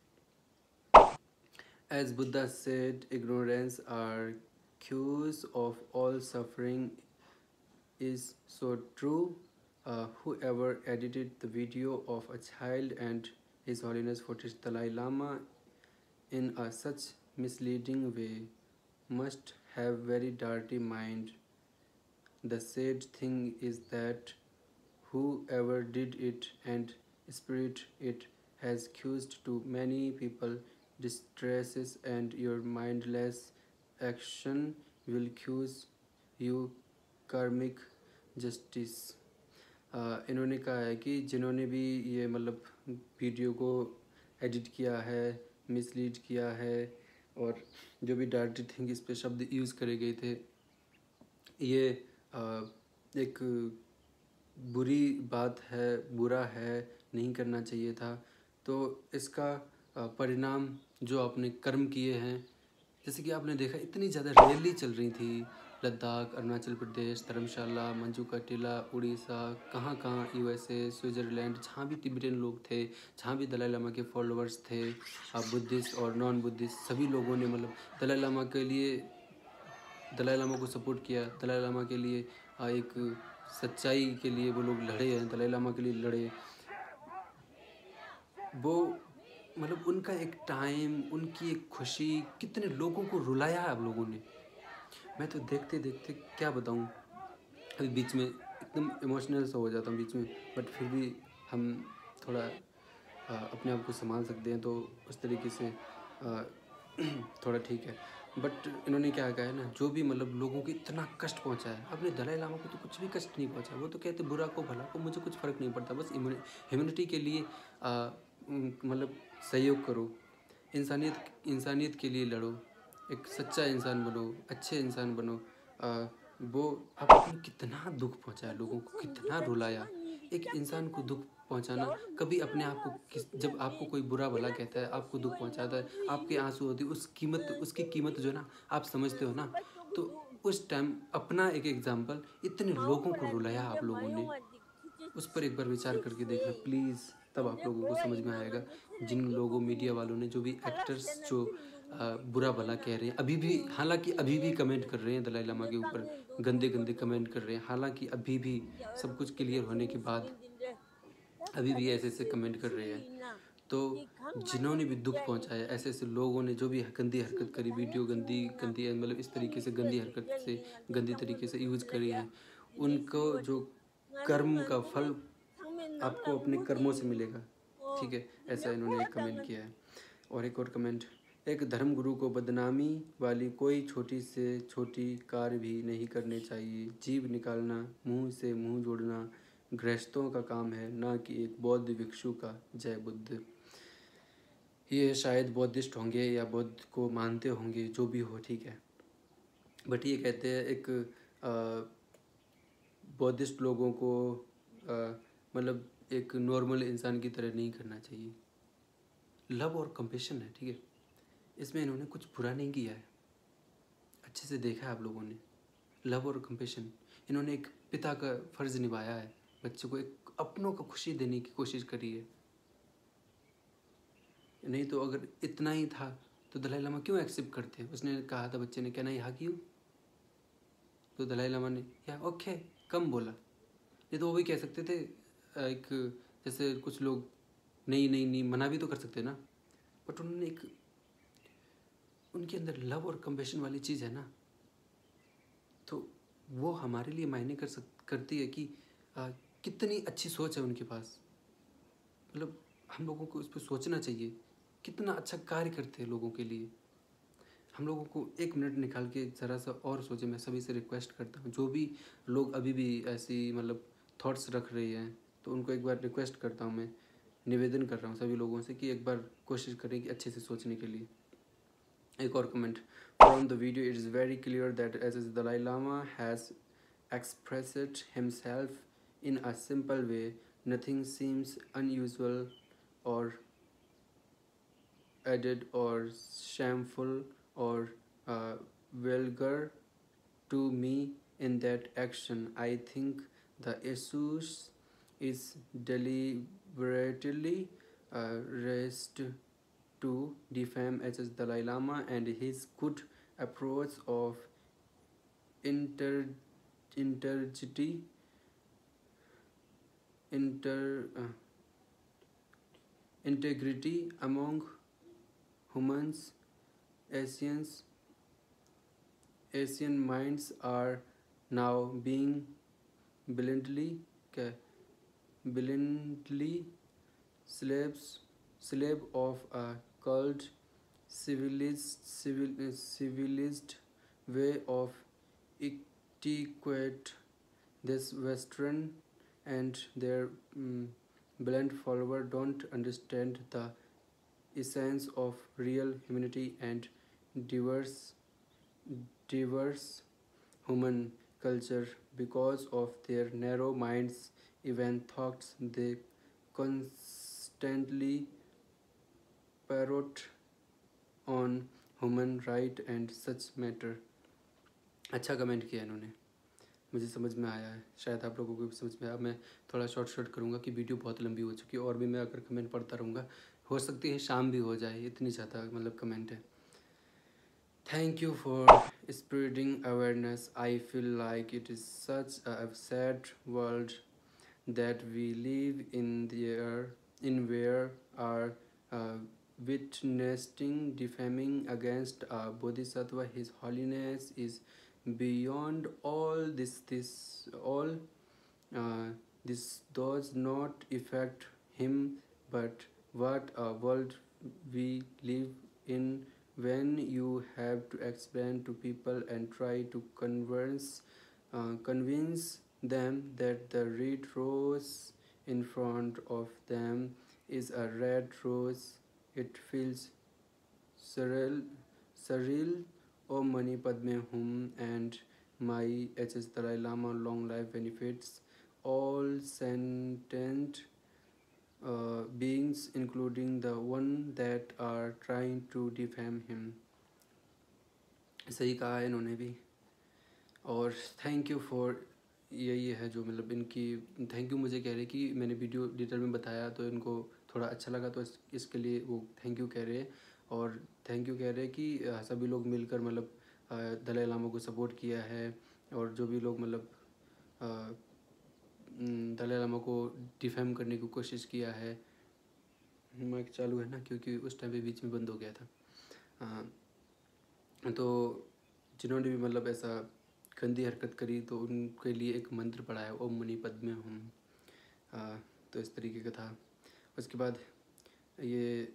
As Buddha said, ignorance are cause of all suffering is so true. Uh, whoever edited the video of a child and His Holiness Fortis Dalai Lama in a such misleading way must have very dirty mind. The sad thing is that whoever did it and spread it has caused to many people distresses, and your mindless action will cause you karmic justice. uh, इन्होंने कहा है कि जिन्होंने भी ये मतलब video को edit किया है, मिसलीड किया है, और जो भी डार्टी थिंग इस पे शब्द यूज़ करे गए थे, ये आ, एक बुरी बात है, बुरा है, नहीं करना चाहिए था। तो इसका परिणाम जो आपने कर्म किए हैं, जैसे कि आपने देखा इतनी ज़्यादा रैली चल रही थी, लद्दाख, अरुणाचल प्रदेश, धर्मशाला, मंजू का टीला, उड़ीसा, कहाँ कहाँ, यूएसए, स्विट्ज़रलैंड, जहाँ भी तिब्बतन लोग थे, जहाँ भी दलाई लामा के फॉलोअर्स थे, बुद्धिस्ट और नॉन बुद्धिस्ट, सभी लोगों ने मतलब दलाई लामा के लिए, दलाई लामा को सपोर्ट किया, दलाई लामा के लिए एक सच्चाई के लिए वो लोग लड़े हैं, दलाई लामा के लिए लड़े। वो मतलब उनका एक टाइम, उनकी एक खुशी, कितने लोगों को रुलाया है आप लोगों ने। मैं तो देखते देखते क्या बताऊं, अभी बीच में एकदम इमोशनल सा हो जाता हूँ बीच में, बट फिर भी हम थोड़ा आ, अपने आप को संभाल सकते हैं, तो उस तरीके से आ, थोड़ा ठीक है। बट इन्होंने क्या कहा है ना, जो भी मतलब लोगों को इतना कष्ट पहुंचा है, अपने दलाई लामा को तो कुछ भी कष्ट नहीं पहुंचा। वो तो कहते बुरा को भला को मुझे कुछ फ़र्क नहीं पड़ता, बस ह्यूमैनिटी के लिए मतलब सहयोग करो, इंसानियत इंसानियत के लिए लड़ो, एक सच्चा इंसान बनो, अच्छे इंसान बनो। आ, वो आपने कितना दुख पहुंचाया लोगों को, कितना रुलाया। एक इंसान को दुख पहुंचाना, कभी अपने आप को किस, जब आपको कोई बुरा भला कहता है, आपको दुख पहुंचाता है, आपके आंसू होती है, उस कीमत, उसकी कीमत जो ना आप समझते हो ना, तो उस टाइम अपना एक एग्जाम्पल, इतने लोगों को रुलाया आप लोगों ने, उस पर एक बार विचार करके देखना प्लीज़, तब आप लोगों को समझ में आएगा। जिन लोगों, मीडिया वालों ने, जो भी एक्टर्स जो आ, बुरा भला कह रहे हैं, अभी भी, हालांकि अभी भी कमेंट कर रहे हैं दलाई लामा के ऊपर, गंदे गंदे कमेंट कर रहे हैं, हालांकि अभी भी सब कुछ क्लियर होने के बाद अभी भी ऐसे ऐसे कमेंट कर रहे हैं। तो जिन्होंने भी दुख पहुंचाया, ऐसे ऐसे लोगों ने जो भी गंदी हरकत करी, वीडियो गंदी गंदी मतलब इस तरीके से गंदी हरकत से, गंदी तरीके से यूज़ करी है, उनको जो कर्म का फल आपको अपने कर्मों से मिलेगा, ठीक है, ऐसा इन्होंने एक कमेंट किया है। और एक और कमेंट, एक धर्मगुरु को बदनामी वाली कोई छोटी से छोटी कार्य भी नहीं करने चाहिए। जीभ निकालना, मुंह से मुंह जोड़ना गृहस्थों का काम है, ना कि एक बौद्ध भिक्षु का। जय बुद्ध। ये शायद बुद्धिस्ट होंगे या बुद्ध को मानते होंगे, जो भी हो, ठीक है। बट ये कहते हैं एक बुद्धिस्ट लोगों को अ, मतलब एक नॉर्मल इंसान की तरह नहीं करना चाहिए। लव और कंपेशन है, ठीक है। इसमें इन्होंने कुछ बुरा नहीं किया है, अच्छे से देखा है आप लोगों ने। लव और कंपेशन, इन्होंने एक पिता का फर्ज निभाया है, बच्चे को एक अपनों को खुशी देने की कोशिश करी है। नहीं तो अगर इतना ही था तो दलाई लामा क्यों एक्सेप्ट करते हैं? उसने कहा था बच्चे ने, क्या नहीं हग यू, तो दलाई लामा ने या ओके कम बोला। नहीं तो वो भी कह सकते थे एक, जैसे कुछ लोग नहीं नहीं नहीं मना भी तो कर सकते ना। बट उन्होंने एक, उनके अंदर लव और कंपेशन वाली चीज़ है ना, तो वो हमारे लिए मायने कर सक करती है कि आ, कितनी अच्छी सोच है उनके पास। मतलब हम लोगों को उस पर सोचना चाहिए, कितना अच्छा कार्य करते हैं लोगों के लिए। हम लोगों को एक मिनट निकाल के ज़रा सा और सोचें। मैं सभी से रिक्वेस्ट करता हूँ, जो भी लोग अभी भी ऐसी मतलब थॉट्स रख रहे हैं, तो उनको एक बार रिक्वेस्ट करता हूँ, मैं निवेदन कर रहा हूँ सभी लोगों से कि एक बार कोशिश करें कि अच्छे से सोचने के लिए। एक और comment from the video, it is very clear that as as Dalai Lama has expressed himself in a simple way, nothing seems unusual or added or shameful or uh, vulgar to me in that action. I think the issue is deliberately uh, raised to defame H S Dalai Lama and his good approach of inter intergity inter uh, integrity among humans. Asians Asian minds are now being bluntly bluntly slaves slave of a cult civilized civil, civilized way of etiquette. This Western and their mm, blunt follower don't understand the essence of real humanity and diverse diverse human culture because of their narrow minds, even thoughts they constantly parrot on human right and such matter. अच्छा comment किया इन्होंने, मुझे समझ में आया है, शायद आप लोगों को भी समझ में आया। मैं थोड़ा शॉर्ट शॉर्ट करूँगा कि वीडियो बहुत लंबी हो चुकी है, और भी मैं अगर कमेंट पढ़ता रहूँगा हो सकती है शाम भी हो जाए, इतनी ज़्यादा मतलब कमेंट है। Thank you for spreading awareness. I feel like it is such a sad world that we live in there, in where our uh, witnessing defaming against a bodhisattva, His Holiness, is beyond all this. This all uh, this does not affect him, but what a world we live in when you have to explain to people and try to convince uh, convince them that the red rose in front of them is a red rose. It feels surreal surreal Om Mani Padme Hum and my H S Dalai Lama long life benefits all sentient uh, beings, including the one that are trying to defame him. सही कहा है इन्होंने भी। और thank you for, यही है जो मतलब इनकी थैंक यू मुझे कह रहे कि मैंने वीडियो डिटेल में बताया तो इनको थोड़ा अच्छा लगा, तो इस, इसके लिए वो थैंक यू कह रहे हैं। और थैंक यू कह रहे हैं कि सभी लोग मिलकर मतलब दलाई लामा को सपोर्ट किया है, और जो भी लोग मतलब दलाई लामा को डिफेम करने की कोशिश किया है। माइक चालू है ना, क्योंकि उस टाइम पे बीच में बंद हो गया था। आ, तो जिन्होंने भी मतलब ऐसा गंदी हरकत करी तो उनके लिए एक मंत्र पढ़ा है, ओम मणि पद्मे हम। तो इस तरीके का था। उसके बाद ये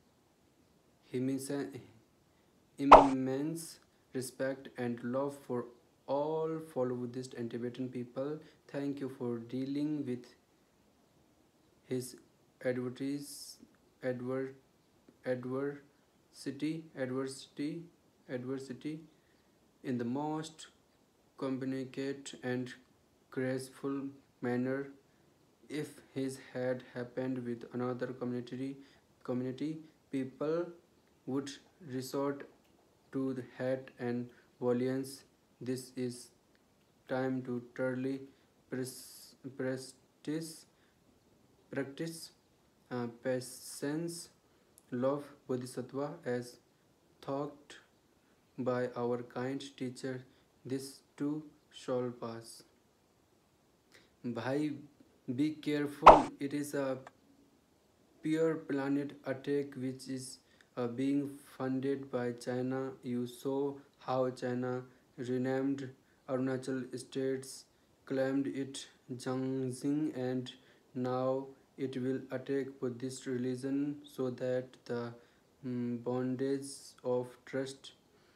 immense respect and love for all follow Buddhist and Tibetan people. Thank you for dealing with his advertise advert adversity, adversity, adversity in the most communicate and graceful manner. If his had happened with another community, community people would resort to the hat and violence. This is time to thoroughly pres- practice, practice uh, patience, love, bodhisattva as taught by our kind teacher. This too shall pass. Bhai, be careful. It is a pure planet attack which is uh, being funded by China. You saw how China renamed Arunachal states, claimed it Jiangxing, and now it will attack Buddhist religion so that the mm, bondage of trust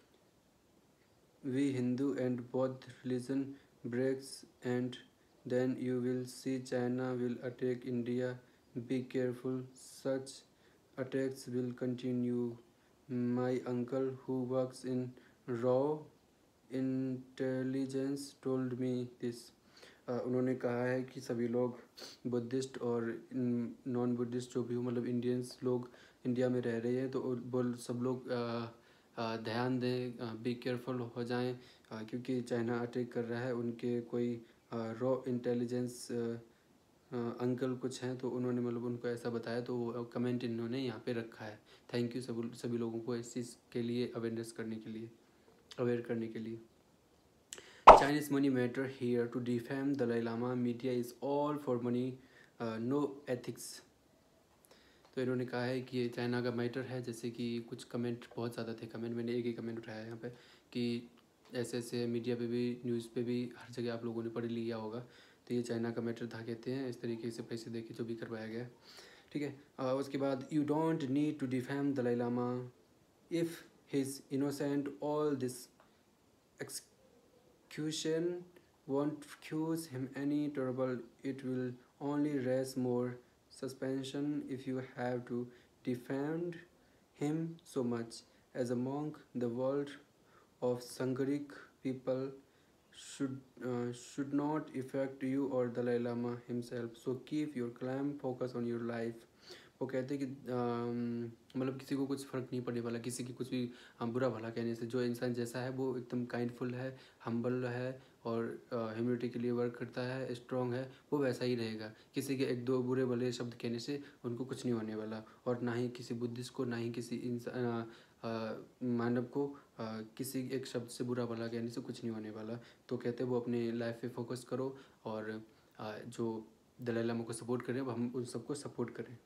we Hindu and Buddha religion breaks, and then you will see China will attack India. Be careful, such attacks will continue. My uncle who works in raw intelligence told me this. उन्होंने कहा है कि सभी लोग Buddhist और non Buddhist जो भी हो, मतलब इंडियंस लोग इंडिया में रह रहे हैं, तो बोल सब लोग ध्यान दें, बी केयरफुल हो जाएं, क्योंकि चाइना अटैक कर रहा है। उनके कोई रॉ इंटेलिजेंस अंकल कुछ हैं, तो उन्होंने मतलब उनको ऐसा बताया, तो वो कमेंट इन्होंने यहाँ पे रखा है। थैंक यू सभी सभी लोगों को इस चीज़ के लिए अवेयरनेस करने के लिए अवेयर करने के लिए। Chinese money matter here to defame Dalai Lama. Media is all for money, uh, no ethics. तो इन्होंने कहा है कि ये चाइना का मैटर है। जैसे कि कुछ कमेंट बहुत ज़्यादा थे, कमेंट मैंने एक ही कमेंट उठाया यहाँ पे कि ऐसे ऐसे मीडिया पे भी, न्यूज़ पे भी, हर जगह आप लोगों ने पढ़ लिया होगा, तो ये चाइना का मैटर था कहते हैं। इस तरीके से पैसे दे के जो भी करवाया गया, ठीक है। uh, उसके बाद you don't need to defame Dalai Lama if his innocent. All this execution won't cause him any trouble. It will only raise more suspension if you have to defend him so much. As a monk, the world of Sangharik people should uh, should not affect you or Dalai Lama himself. So keep your claim focus on your life. वो कहते हैं कि मतलब किसी को कुछ फ़र्क नहीं पड़ने वाला, किसी की कुछ भी बुरा भला कहने से। जो इंसान जैसा है वो एकदम काइंडफुल है, हम्बल है और ह्यूमिलिटी के लिए वर्क करता है, स्ट्रॉन्ग है, वो वैसा ही रहेगा। किसी के एक दो बुरे भले शब्द कहने से उनको कुछ नहीं होने वाला, और ना ही किसी बुद्धिस्ट को, ना ही किसी इंसान मानव को आ, किसी एक शब्द से बुरा भला कहने से कुछ नहीं होने वाला। तो कहते हैं वो अपने लाइफ पे फोकस करो, और आ, जो दलाई लामा को सपोर्ट करें वो हम उन सबको सपोर्ट करें।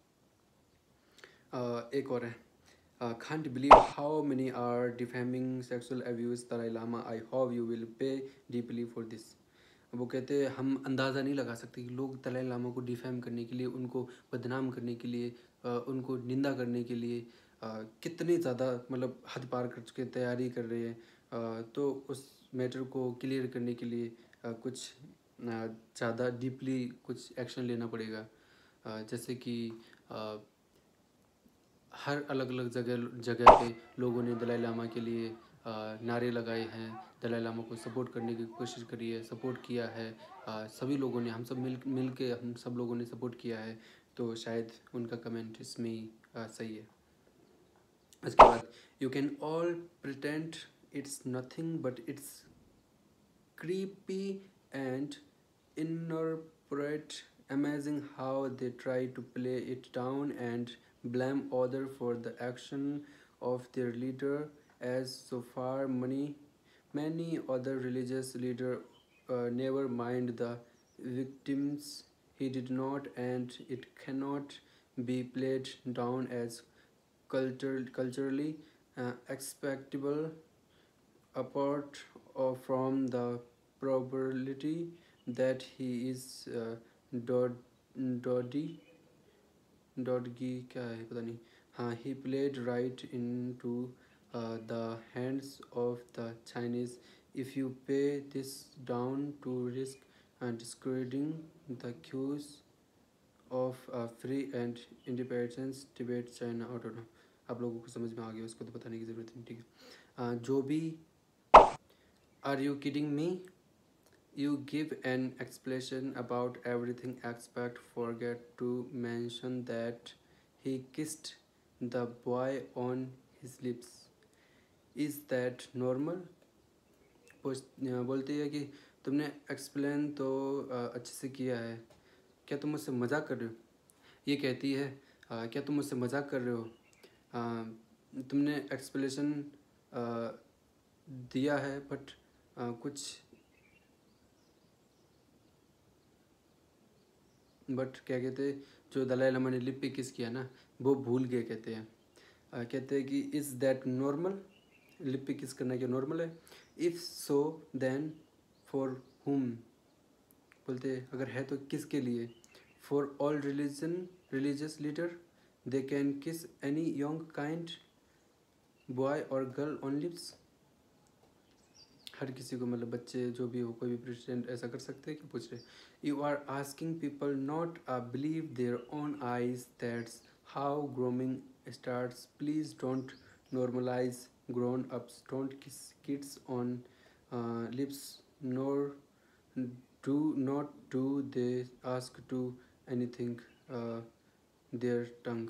Uh, एक और है, uh, can't believe how many are defaming sexual abuse Dalai Lama. I hope you will pay deeply for this. वो कहते हैं हम अंदाज़ा नहीं लगा सकते कि लोग दलाई लामा को डिफेम करने के लिए, उनको बदनाम करने के लिए, uh, उनको निंदा करने के लिए uh, कितने ज़्यादा मतलब हद पार कर चुके तैयारी कर रहे हैं। uh, तो उस मैटर को क्लियर करने के लिए uh, कुछ ज़्यादा डीपली कुछ एक्शन लेना पड़ेगा। uh, जैसे कि uh, हर अलग अलग जगह जगह पे लोगों ने दलाई लामा के लिए आ, नारे लगाए हैं, दलाई लामा को सपोर्ट करने की कोशिश करी है, सपोर्ट किया है। आ, सभी लोगों ने, हम सब मिल मिल के हम सब लोगों ने सपोर्ट किया है, तो शायद उनका कमेंट इसमें ही सही है। उसके बाद you can all pretend it's nothing but it's creepy and inappropriate, amazing how they try to play it down and blame others for the action of their leader. As so far many many other religious leaders uh, never mind the victims. He did not, and it cannot be played down as cultural, culturally uh, acceptable apart uh, from the probability that he is uh, dodgy dodgy क्या है पता नहीं, हाँ, he played right into uh, the hands of the Chinese. If you pay this down to risk and discrediting the cause of uh, free and independence Tibet, China, I don't know. आप लोगों को समझ में आ गया, उसको तो बताने की ज़रूरत नहीं, ठीक है। जो भी, are you kidding me, you give an explanation about everything expect forget to mention that he kissed the boy on his lips, is that normal. बोलती है कि तुमने एक्सप्लेन तो अच्छे से किया है, क्या तुम मुझसे मजाक कर रहे हो। ये कहती है आ, क्या तुम मुझसे मजाक कर रहे हो, आ, तुमने एक्सप्लेनेशन दिया है बट कुछ बट क्या कहते हैं, जो दलाई लामा ने लिप पे किस किया ना वो भूल गए, कहते हैं। आ, कहते हैं कि इज़ दैट नॉर्मल, लिप पे किस करना क्या नॉर्मल है। इफ़ सो देन फॉर हुम, बोलते हैं अगर है तो किसके लिए। For all religion religious leader they can kiss any young kind boy और गर्ल ऑन लिप्स, हर किसी को, मतलब बच्चे जो भी हो, कोई भी प्रेसिडेंट ऐसा कर सकते हैं, क्या पूछ रहे। You are asking people not a believe their own eyes, that's how grooming starts, please don't normalise grown ups, don't kiss kids on lips, nor do not do they ask to anything their tongue.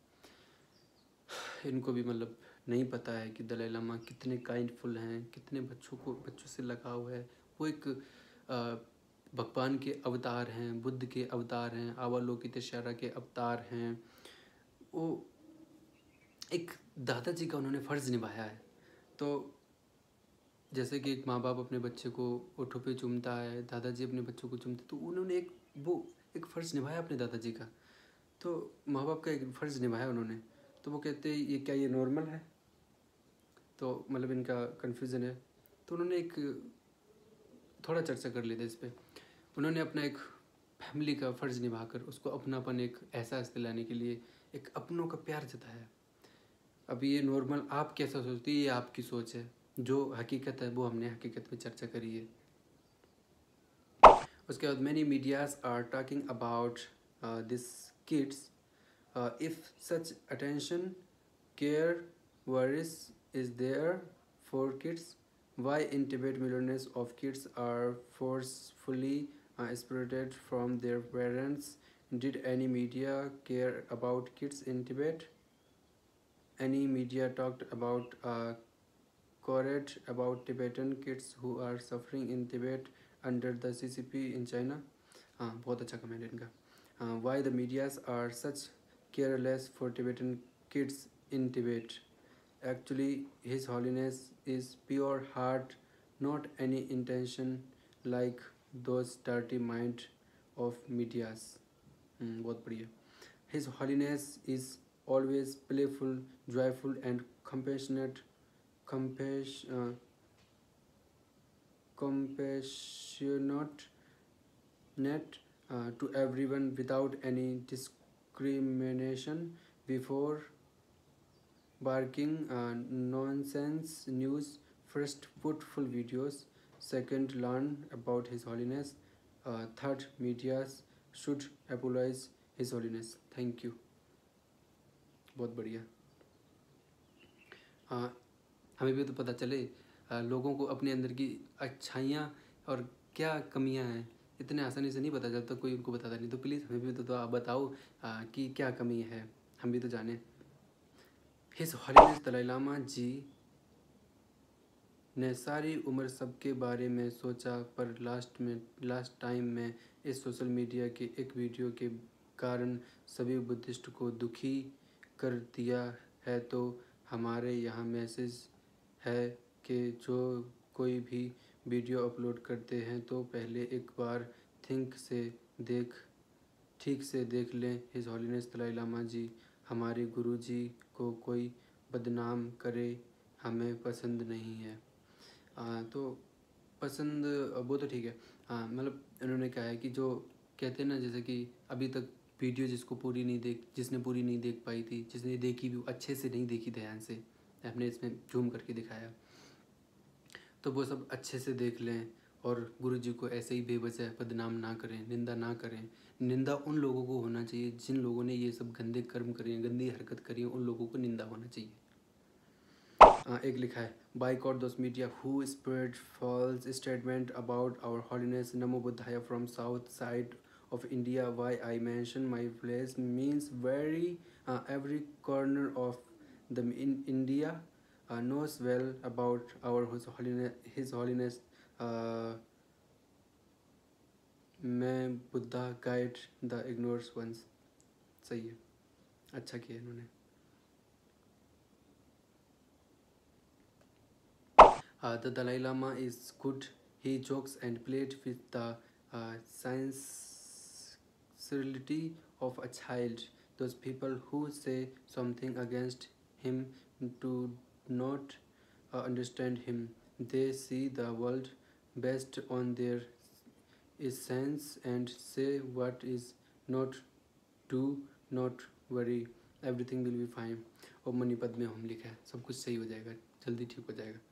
इनको भी मतलब नहीं पता है कि दलाई लामा कितने काइंडफुल हैं, कितने बच्चों को बच्चों से लगाव है। वो एक भगवान के अवतार हैं, बुद्ध के अवतार हैं, अवलोकितेश्वरा के अवतार हैं। वो एक दादाजी का उन्होंने फ़र्ज़ निभाया है। तो जैसे कि एक माँ बाप अपने बच्चे को ओठों पे चूमता है, दादाजी अपने बच्चों को चूमते, तो उन्होंने एक वो एक फ़र्ज़ निभाया अपने दादाजी का। तो माँ बाप का एक फ़र्ज़ निभाया उन्होंने। तो वो कहते हैं ये क्या ये नॉर्मल है, तो मतलब इनका कन्फ्यूज़न है। तो उन्होंने एक थोड़ा चर्चा कर लेते इस पर। उन्होंने अपना एक फैमिली का फ़र्ज़ निभाकर उसको अपनापन, एक एहसास दिलाने के लिए एक अपनों का प्यार जताया। अब ये नॉर्मल आप कैसा सोचते हैं, ये आपकी सोच है, जो हकीकत है वो हमने हकीकत में चर्चा करी है। उसके बाद many medias are talking about this kids, if such attention care worries is there for kids, why in Tibet millions of kids are forcefully uh, separated from their parents, did any media care about kids in Tibet, any media talked about uh, courage about Tibetan kids who are suffering in Tibet under the C C P in China। हाँ बहुत अच्छा comment इनका। uh, why the medias are such careless for Tibetan kids in Tibet, actually His Holiness is pure heart, not any intention like those dirty mind of medias। hmm, बहुत बढ़िया। His Holiness is always playful, joyful and compassionate, compass, uh, compassionate net uh, to everyone without any discrimination, before barking uh, nonsense news, first put full videos, second learn about His Holiness, uh, third medias should apologize His Holiness, thank you। बहुत बढ़िया। uh, हमें भी तो पता चले uh, लोगों को अपने अंदर की अच्छाइयाँ और क्या कमियाँ हैं, इतने आसानी से नहीं पता चलता, कोई उनको बताता नहीं। तो प्लीज़ हमें भी तो, तो आप बताओ uh, कि क्या कमी है, हम भी तो जाने। हिज हॉलीनेस दलाई लामा जी ने सारी उम्र सबके बारे में सोचा, पर लास्ट में लास्ट टाइम में इस सोशल मीडिया के एक वीडियो के कारण सभी बुद्धिस्ट को दुखी कर दिया है। तो हमारे यहाँ मैसेज है कि जो कोई भी वीडियो अपलोड करते हैं तो पहले एक बार थिंक से देख ठीक से देख लें। हिज हॉलीनेस दलाई लामा जी, हमारे गुरु जी को कोई बदनाम करे हमें पसंद नहीं है। आ, तो पसंद वो तो ठीक है। हाँ मतलब उन्होंने कहा है कि जो कहते हैं ना, जैसे कि अभी तक वीडियो जिसको पूरी नहीं देख जिसने पूरी नहीं देख पाई थी, जिसने देखी भी अच्छे से नहीं देखी ध्यान से, हमने इसमें जूम करके दिखाया, तो वो सब अच्छे से देख लें और गुरुजी को ऐसे ही बेवजह बदनाम ना करें, निंदा ना करें। निंदा उन लोगों को होना चाहिए जिन लोगों ने ये सब गंदे कर्म करे हैं, गंदी हरकत करी है, उन लोगों को निंदा होना चाहिए। आ, एक लिखा है, boycott those media who spread false statement about our holiness नमो बुद्धाय from south side of India. Why I mention my place means very uh, every corner of the in India uh, knows well about our His Holiness, His Holiness uh, मैं Buddha guide the ignores ones. सही है, अच्छा किया इन्होंने। Uh, the Dalai Lama is good. He jokes and played with the uh, sincerity of a child. Those people who say something against him do not uh, understand him. They see the world based on their essence and say what is not. Do not worry, everything will be fine. और मणिपद में हम लिखा है, सब कुछ सही हो जाएगा, जल्दी ठीक हो जाएगा।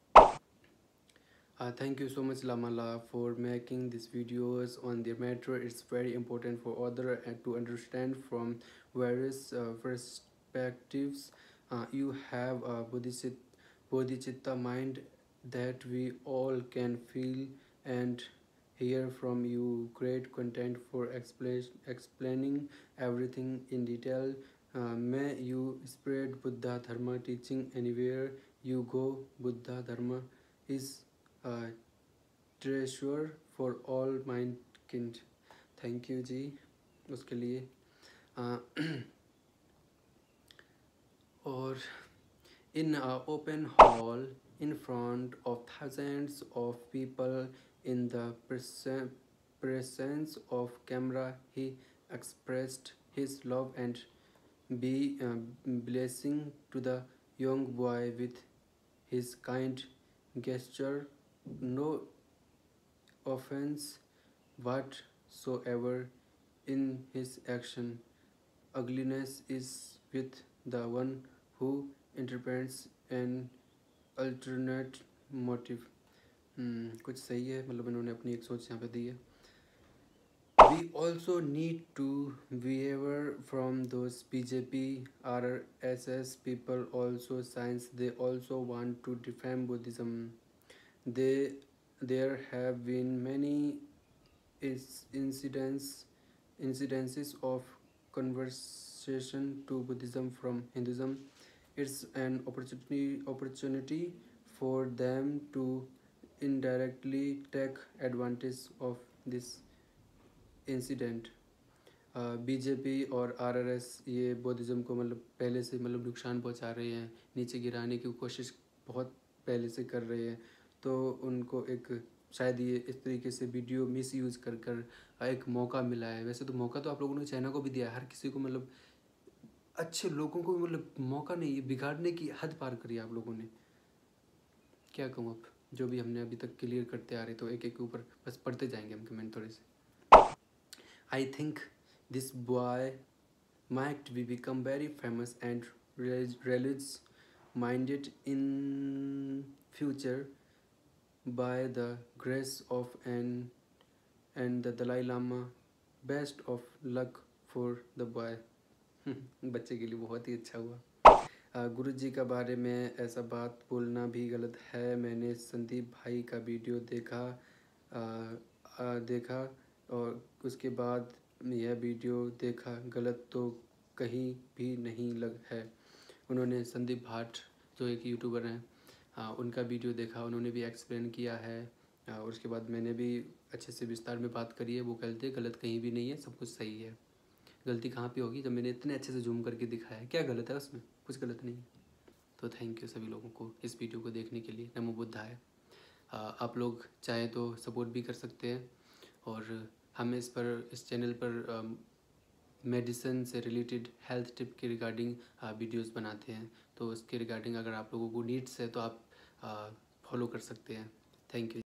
Uh, thank you so much Lamala for making these videos on the matter. It's very important for other uh, to understand from various uh, perspectives. Uh, you have a bodhicitta mind that we all can feel and hear from you. Great content for explain, explaining everything in detail. Uh, may you spread Buddha Dharma teaching anywhere you go. Buddha Dharma is Uh, treasure for all mankind. Thank you जी उसके लिए। uh, और in an open hall in front of thousands of people in the presence of camera, he expressed his love and be uh, blessing to the young boy with his kind gesture. No offense whatsoever in his action. Ugliness is with the one who interprets an alternate motive. hmm, कुछ सही है, मतलब इन्होंने अपनी एक सोच यहाँ पे दी है। We also need to beware from those B J P R S S people, also science. They also want to defame Buddhism. They, there have been many incidents incidences of conversion to Buddhism from Hinduism. It's an opportunity opportunity for them to indirectly take advantage of this incident. BJP uh, और RRS ये Buddhism को मतलब पहले से मतलब नुकसान पहुंचा रहे हैं, नीचे गिराने की कोशिश बहुत पहले से कर रहे हैं। तो उनको एक शायद ये इस तरीके से वीडियो मिस यूज़ कर कर एक मौका मिला है। वैसे तो मौका तो आप लोगों ने चाइना को भी दिया है, हर किसी को मतलब अच्छे लोगों को मतलब मौका नहीं, बिगाड़ने की हद पार करी आप लोगों ने। क्या कहूँ अब, जो भी हमने अभी तक क्लियर करते आ रहे, तो एक एक के ऊपर बस पढ़ते जाएंगे हम कमेंट थोड़े से। I think this boy might we become very famous and religious minded in future by the grace of an and the Dalai Lama. Best of luck for the boy. बच्चे के लिए बहुत ही अच्छा हुआ। गुरु जी का बारे में ऐसा बात बोलना भी गलत है। मैंने संदीप भाई का वीडियो देखा आ, आ, देखा और उसके बाद यह वीडियो देखा, गलत तो कहीं भी नहीं लग है। उन्होंने संदीप भाट जो एक यूट्यूबर हैं आ, उनका वीडियो देखा, उन्होंने भी एक्सप्लेन किया है आ, और उसके बाद मैंने भी अच्छे से विस्तार में बात करी है। वो कहते गलत कहीं भी नहीं है, सब कुछ सही है। गलती कहाँ पे होगी, जब मैंने इतने अच्छे से जूम करके दिखाया है, क्या गलत है उसमें, कुछ गलत नहीं है। तो थैंक यू सभी लोगों को इस वीडियो को देखने के लिए। नमो बुद्धाय। आप लोग चाहे तो सपोर्ट भी कर सकते हैं, और हम इस पर इस चैनल पर मेडिसिन से रिलेटेड हेल्थ टिप के रिगार्डिंग वीडियोस बनाते हैं। तो उसके रिगार्डिंग अगर आप लोगों को नीड्स है तो आप फॉलो कर सकते हैं। Thank you.